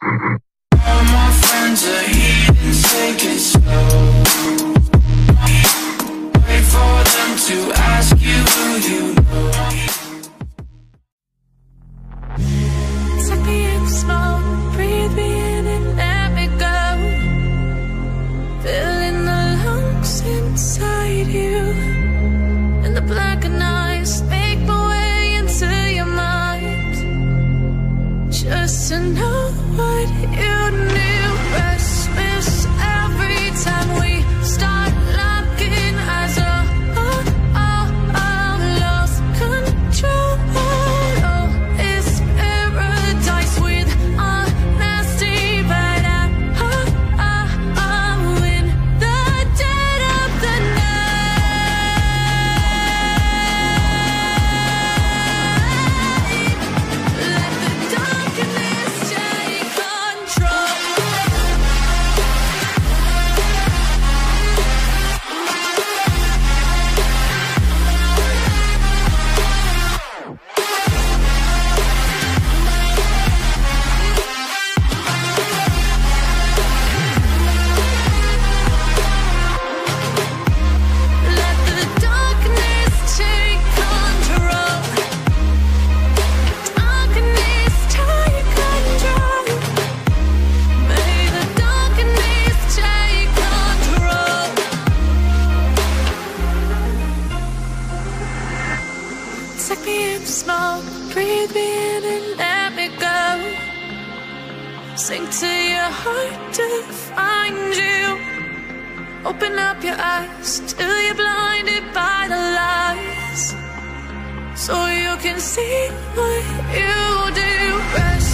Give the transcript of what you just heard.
All my friends are heathens, take it slow. Wait for them to ask you who you know. Take me in slow, breathe me in and let me go. Filling the lungs inside you, and the blackened eyes make my way into your mind. Just to know what you knew. Restless every time we start locking eyes. Lost control. Oh, it's paradise with honesty, but I'm in the dead of the night. Let the darkness take control. Let the darkness take control. Darkness take control. May the darkness take control. Take me in slow, breathe me in and let me go. Sink to your heart to find you. Open up your eyes till you're blinded by the lies, so you can see what you do. Rest